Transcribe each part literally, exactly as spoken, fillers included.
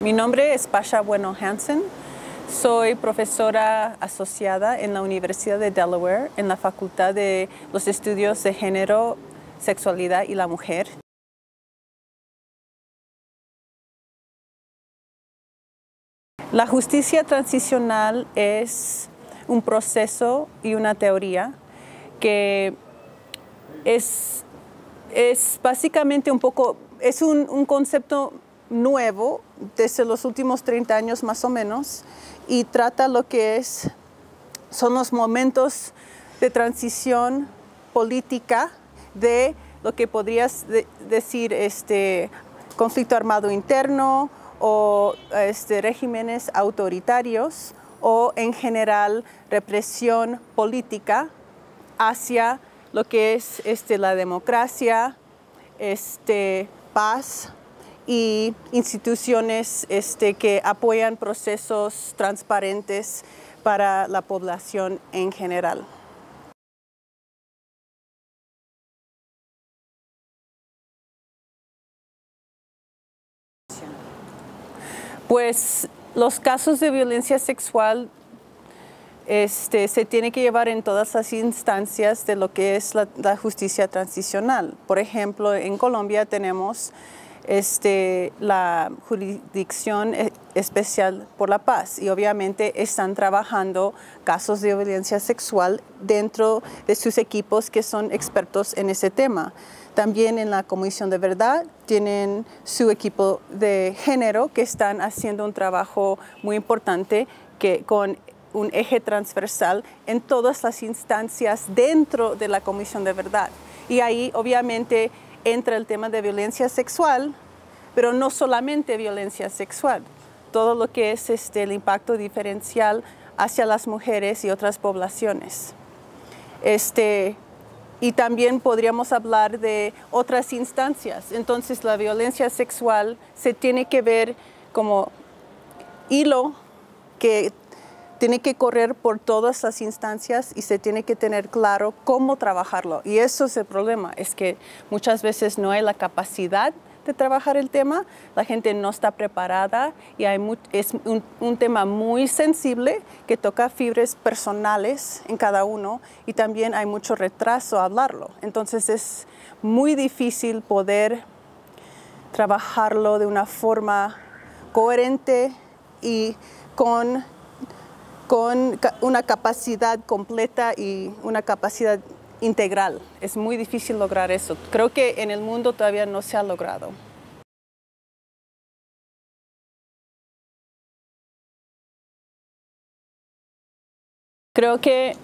Mi nombre es Pasha Bueno Hansen. Soy profesora asociada en la Universidad de Delaware en la Facultad de los Estudios de Género, Sexualidad y la Mujer. La justicia transicional es un proceso y una teoría que es, es básicamente un poco, es un, un concepto nuevo desde los últimos treinta años más o menos, y trata lo que es, son los momentos de transición política de lo que podrías de, decir este, conflicto armado interno o este, regímenes autoritarios o en general represión política hacia lo que es este, la democracia, este, paz y instituciones este, que apoyan procesos transparentes para la población en general. Pues los casos de violencia sexual este, se tienen que llevar en todas las instancias de lo que es la, la justicia transicional. Por ejemplo, en Colombia tenemos Este, la Jurisdicción Especial por la Paz y obviamente están trabajando casos de violencia sexual dentro de sus equipos que son expertos en ese tema. También en la Comisión de Verdad tienen su equipo de género que están haciendo un trabajo muy importante que, con un eje transversal en todas las instancias dentro de la Comisión de Verdad. Y ahí obviamente entra el tema de violencia sexual, pero no solamente violencia sexual, todo lo que es este, el impacto diferencial hacia las mujeres y otras poblaciones. Este, y también podríamos hablar de otras instancias. Entonces la violencia sexual se tiene que ver como hilo que tiene que correr por todas las instancias y se tiene que tener claro cómo trabajarlo. Y eso es el problema, es que muchas veces no hay la capacidad de trabajar el tema, la gente no está preparada y hay muy, es un, un tema muy sensible que toca fibras personales en cada uno y también hay mucho retraso a hablarlo. Entonces es muy difícil poder trabajarlo de una forma coherente y con con una capacidad completa y una capacidad integral. Es muy difícil lograr eso. Creo que en el mundo todavía no se ha logrado. Creo que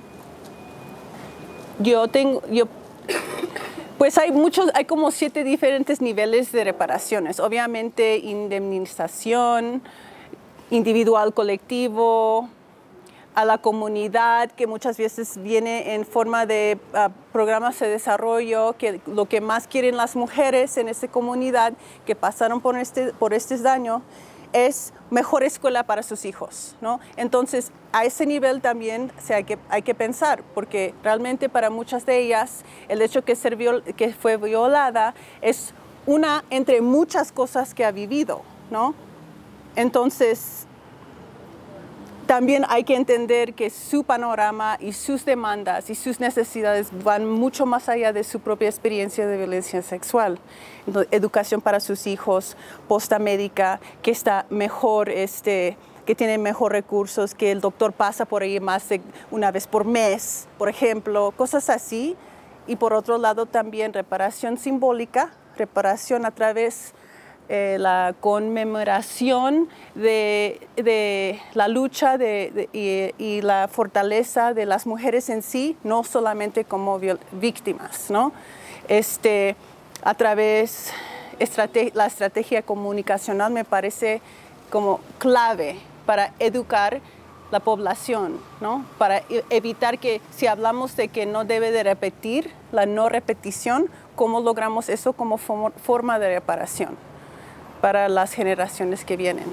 yo tengo, yo, pues hay muchos, hay como siete diferentes niveles de reparaciones. Obviamente indemnización, individual, colectivo, a la comunidad, que muchas veces viene en forma de uh, programas de desarrollo, que lo que más quieren las mujeres en esa comunidad que pasaron por este, por este daño es mejor escuela para sus hijos, ¿no? Entonces, a ese nivel también se hay, que, hay que pensar, porque realmente para muchas de ellas el hecho que, ser viol, que fue violada es una entre muchas cosas que ha vivido, ¿no? Entonces, también hay que entender que su panorama y sus demandas y sus necesidades van mucho más allá de su propia experiencia de violencia sexual. Entonces, educación para sus hijos, posta médica, que está mejor, este, que tiene mejor recursos, que el doctor pasa por ahí más de una vez por mes, por ejemplo, cosas así. Y por otro lado también reparación simbólica, reparación a través Eh, la conmemoración de, de la lucha de, de, y, y la fortaleza de las mujeres en sí, no solamente como víctimas, ¿no? Este, a través de la estrategia comunicacional me parece como clave para educar la población, ¿no? Para evitar que si hablamos de que no debe de repetir, la no repetición, ¿cómo logramos eso como forma de reparación para las generaciones que vienen?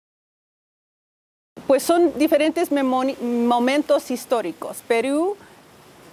Pues son diferentes momentos históricos. Perú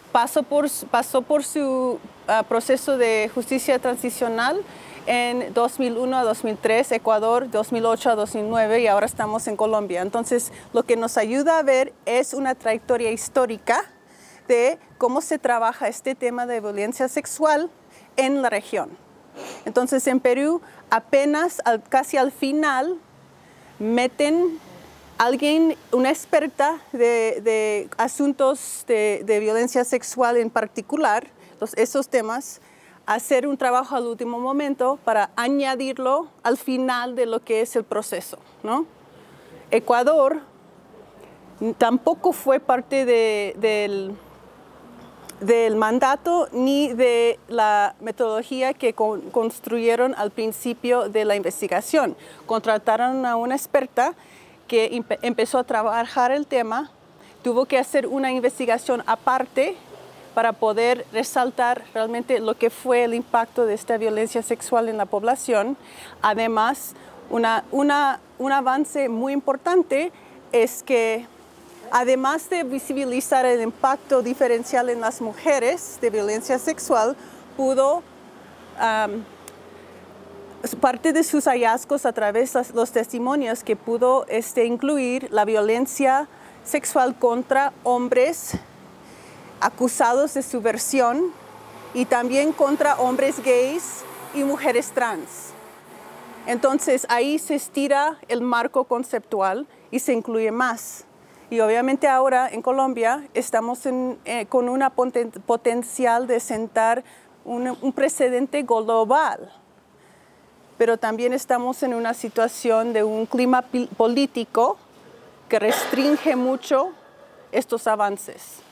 pasó por, pasó por su uh, proceso de justicia transicional en dos mil uno a dos mil tres, Ecuador, dos mil ocho a dos mil nueve y ahora estamos en Colombia. Entonces, lo que nos ayuda a ver es una trayectoria histórica de cómo se trabaja este tema de violencia sexual en la región. Entonces, en Perú, apenas al, casi al final, meten a alguien, una experta de, de asuntos de, de violencia sexual en particular, los, esos temas, hacer un trabajo al último momento para añadirlo al final de lo que es el proceso, ¿no? Ecuador tampoco fue parte de, del, del mandato ni de la metodología que con, construyeron al principio de la investigación. Contrataron a una experta que empezó a trabajar el tema, tuvo que hacer una investigación aparte para poder resaltar realmente lo que fue el impacto de esta violencia sexual en la población. Además, una, una, un avance muy importante es que, además de visibilizar el impacto diferencial en las mujeres de violencia sexual, pudo, um, parte de sus hallazgos a través de los testimonios, que pudo este, incluir la violencia sexual contra hombres acusados de subversión y también contra hombres gays y mujeres trans. Entonces ahí se estira el marco conceptual y se incluye más. Y obviamente ahora en Colombia estamos en, eh, con un poten potencial de sentar un, un precedente global, pero también estamos en una situación de un clima político que restringe mucho estos avances.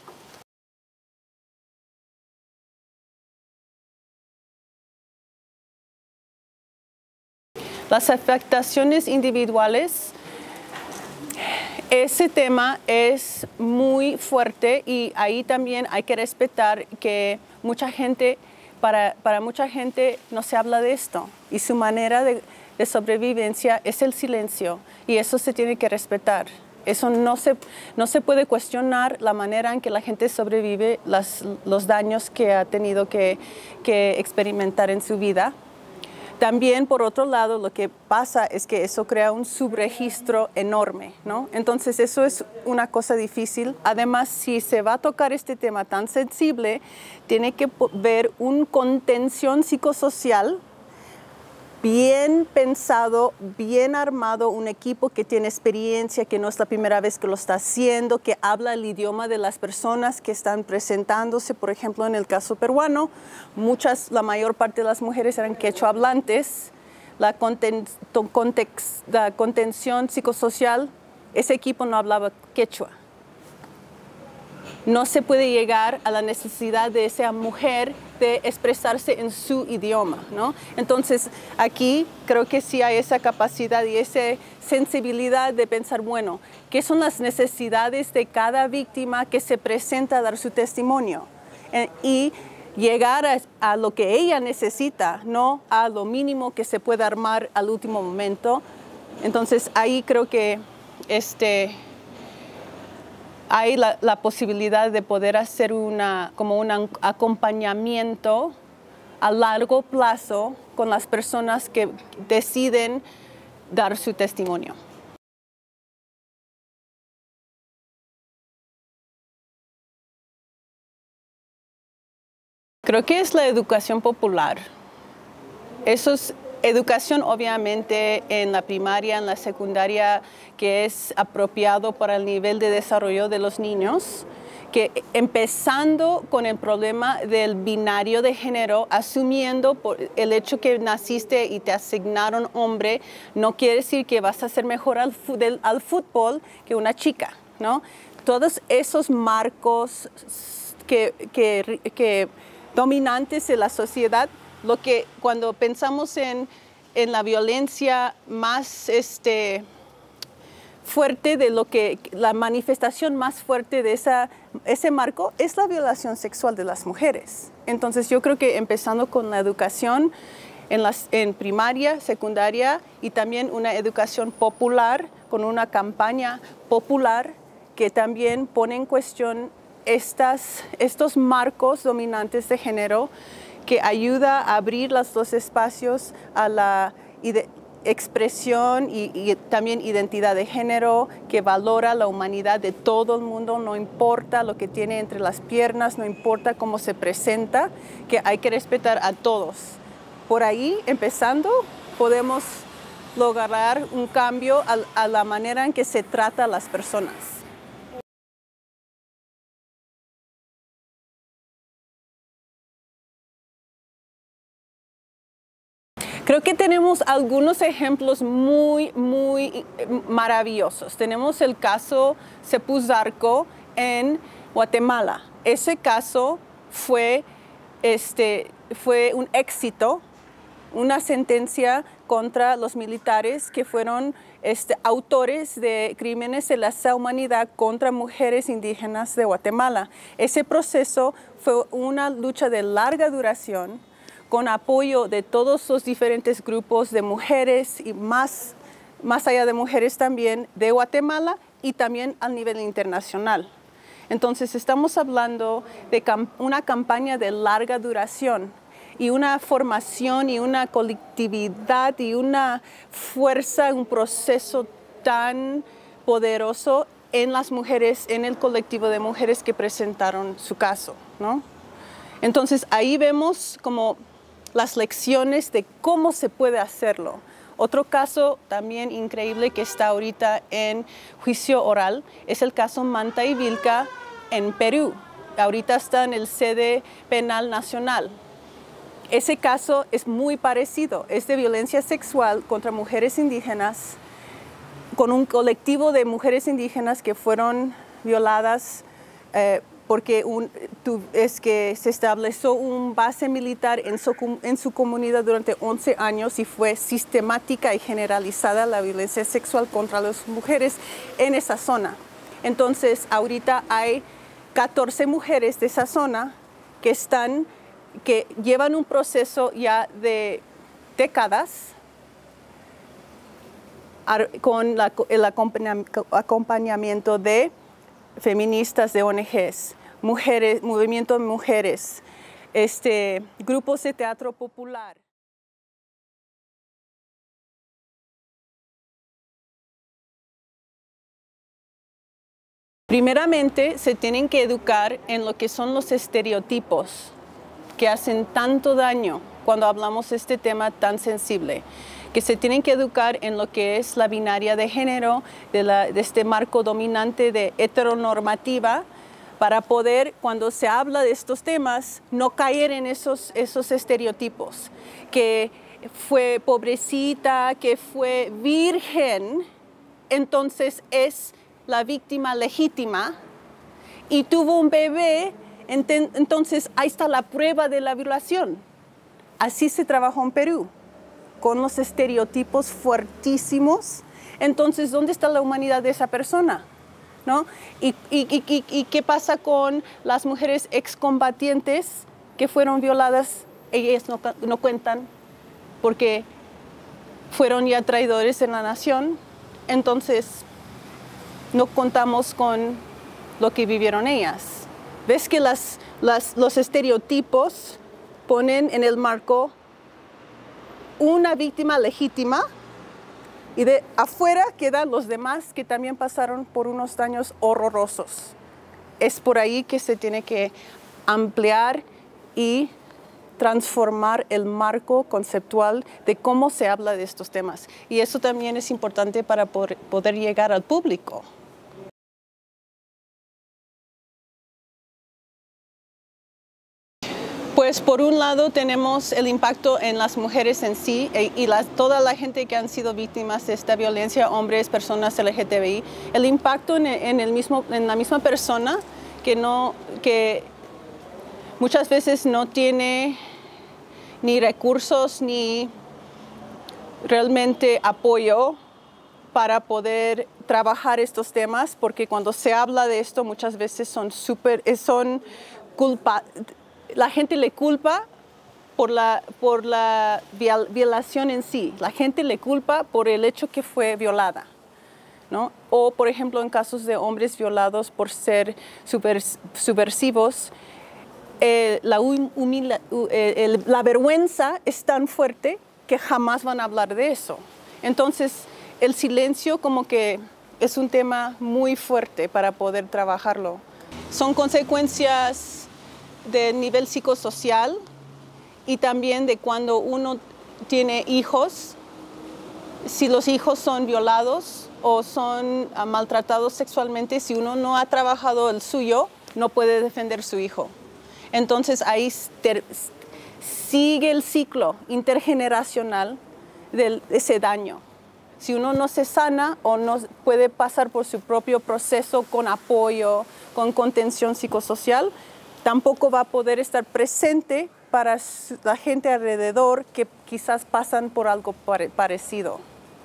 Las afectaciones individuales, ese tema es muy fuerte y ahí también hay que respetar que mucha gente, para, para mucha gente no se habla de esto y su manera de, de sobrevivencia es el silencio y eso se tiene que respetar. Eso no se, no se puede cuestionar la manera en que la gente sobrevive, las, los daños que ha tenido que, que experimentar en su vida. También, por otro lado, lo que pasa es que eso crea un subregistro enorme, ¿no? Entonces, eso es una cosa difícil. Además, si se va a tocar este tema tan sensible, tiene que ver una contención psicosocial bien pensado, bien armado, un equipo que tiene experiencia, que no es la primera vez que lo está haciendo, que habla el idioma de las personas que están presentándose. Por ejemplo, en el caso peruano, muchas, la mayor parte de las mujeres eran quechua hablantes. La, conten, context, la contención psicosocial, ese equipo no hablaba quechua. No se puede llegar a la necesidad de esa mujer de expresarse en su idioma, ¿no? Entonces, aquí creo que sí hay esa capacidad y esa sensibilidad de pensar, bueno, ¿qué son las necesidades de cada víctima que se presenta a dar su testimonio? Eh, y llegar a, a lo que ella necesita, no a lo mínimo que se pueda armar al último momento. Entonces, ahí creo que este... hay la, la posibilidad de poder hacer una, como un acompañamiento a largo plazo con las personas que deciden dar su testimonio. Creo que es la educación popular. Eso es educación, obviamente, en la primaria, en la secundaria, que es apropiado para el nivel de desarrollo de los niños, que empezando con el problema del binario de género, asumiendo por el hecho que naciste y te asignaron hombre, no quiere decir que vas a ser mejor al, del, al fútbol que una chica, ¿no? Todos esos marcos que, que, que dominantes de la sociedad, lo que cuando pensamos en, en la violencia más este, fuerte, de lo que la manifestación más fuerte de esa, ese marco es la violación sexual de las mujeres. Entonces yo creo que empezando con la educación en, las, en primaria, secundaria y también una educación popular con una campaña popular que también pone en cuestión estas, estos marcos dominantes de género que ayuda a abrir los dos espacios a la expresión y, y también identidad de género, que valora la humanidad de todo el mundo, no importa lo que tiene entre las piernas, no importa cómo se presenta, que hay que respetar a todos. Por ahí, empezando, podemos lograr un cambio a, a la manera en que se trata a las personas. Creo que tenemos algunos ejemplos muy, muy maravillosos. Tenemos el caso Sepuzarco en Guatemala. Ese caso fue, este, fue un éxito, una sentencia contra los militares que fueron este, autores de crímenes de lesa humanidad contra mujeres indígenas de Guatemala. Ese proceso fue una lucha de larga duración, con apoyo de todos los diferentes grupos de mujeres y más, más allá de mujeres también de Guatemala y también a nivel internacional. Entonces estamos hablando de cam- una campaña de larga duración y una formación y una colectividad y una fuerza, un proceso tan poderoso en las mujeres, en el colectivo de mujeres que presentaron su caso, ¿no? Entonces ahí vemos como las lecciones de cómo se puede hacerlo. Otro caso también increíble que está ahorita en juicio oral es el caso Manta y Vilca en Perú. Ahorita está en el sede penal nacional. Ese caso es muy parecido, es de violencia sexual contra mujeres indígenas, con un colectivo de mujeres indígenas que fueron violadas eh, porque un, tu, es que se estableció una base militar en su, en su comunidad durante once años y fue sistemática y generalizada la violencia sexual contra las mujeres en esa zona. Entonces, ahorita hay catorce mujeres de esa zona que, están, que llevan un proceso ya de décadas con la, el acompañamiento de feministas, de O N Ges, mujeres, movimiento de mujeres, este, grupos de teatro popular. Primeramente, se tienen que educar en lo que son los estereotipos que hacen tanto daño cuando hablamos de este tema tan sensible, que se tienen que educar en lo que es la binaria de género, de, la, de este marco dominante de heteronormativa, para poder, cuando se habla de estos temas, no caer en esos, esos estereotipos, que fue pobrecita, que fue virgen, entonces es la víctima legítima, y tuvo un bebé, entonces ahí está la prueba de la violación. Así se trabajó en Perú, con los estereotipos fuertísimos. Entonces, ¿dónde está la humanidad de esa persona? ¿No? ¿Y, y, y, y qué pasa con las mujeres excombatientes que fueron violadas? Ellas no, no cuentan porque fueron ya traidores en la nación. Entonces, no contamos con lo que vivieron ellas. ¿Ves que las, las, los estereotipos ponen en el marco una víctima legítima y de afuera quedan los demás que también pasaron por unos daños horrorosos? Es por ahí que se tiene que ampliar y transformar el marco conceptual de cómo se habla de estos temas. Y eso también es importante para poder llegar al público. Pues por un lado tenemos el impacto en las mujeres en sí e, y las, toda la gente que han sido víctimas de esta violencia, hombres, personas L G T B I, el impacto en, en, el mismo, en la misma persona que, no, que muchas veces no tiene ni recursos ni realmente apoyo para poder trabajar estos temas, porque cuando se habla de esto muchas veces son súper, son culpa. La gente le culpa por la, por la violación en sí. La gente le culpa por el hecho que fue violada. ¿no? O, por ejemplo, en casos de hombres violados por ser super, subversivos, eh, la, humila, eh, el, la vergüenza es tan fuerte que jamás van a hablar de eso. Entonces, el silencio como que es un tema muy fuerte para poder trabajarlo. Son consecuencias de nivel psicosocial y también de cuando uno tiene hijos. Si los hijos son violados o son uh, maltratados sexualmente, si uno no ha trabajado el suyo, no puede defender a su hijo. Entonces ahí ter, sigue el ciclo intergeneracional de ese daño. Si uno no se sana o no puede pasar por su propio proceso con apoyo, con contención psicosocial, tampoco va a poder estar presente para la gente alrededor que quizás pasan por algo pare- parecido.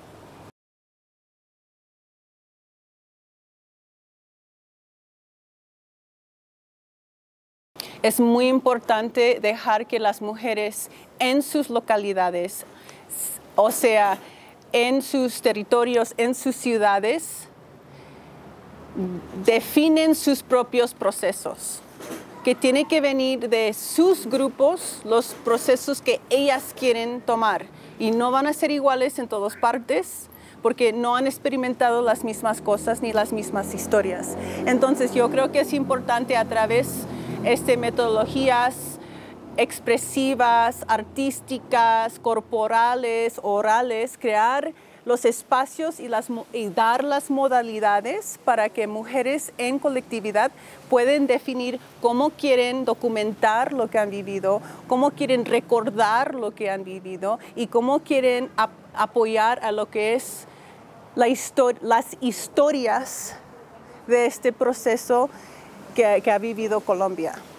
Es muy importante dejar que las mujeres en sus localidades, o sea, en sus territorios, en sus ciudades, definen sus propios procesos, que tiene que venir de sus grupos, los procesos que ellas quieren tomar. Y no van a ser iguales en todas partes, porque no han experimentado las mismas cosas ni las mismas historias. Entonces yo creo que es importante a través de este, metodologías expresivas, artísticas, corporales, orales, crear los espacios y, las, y dar las modalidades para que mujeres en colectividad pueden definir cómo quieren documentar lo que han vivido, cómo quieren recordar lo que han vivido y cómo quieren ap apoyar a lo que es la histori las historias de este proceso que, que ha vivido Colombia.